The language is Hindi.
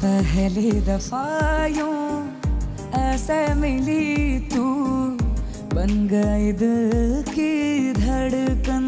पहली दफा यूं ऐसे मिली तू, बन गई दिल की धड़कन।